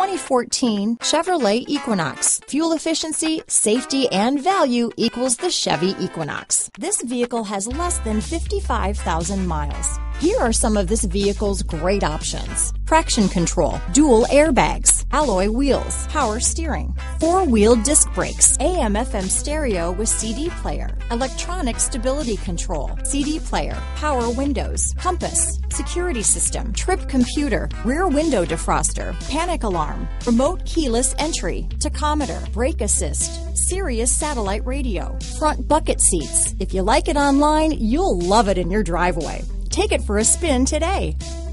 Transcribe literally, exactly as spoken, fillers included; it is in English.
twenty fourteen Chevrolet Equinox. Fuel efficiency, safety, and value equals the Chevy Equinox. This vehicle has less than fifty-five thousand miles. Here are some of this vehicle's great options: traction control, dual airbags, alloy wheels, power steering, four-wheel disc brakes, A M F M stereo with C D player, electronic stability control, C D player, power windows, compass, security system, trip computer, rear window defroster, panic alarm, remote keyless entry, tachometer, brake assist, Sirius satellite radio, front bucket seats. If you like it online, you'll love it in your driveway. Take it for a spin today.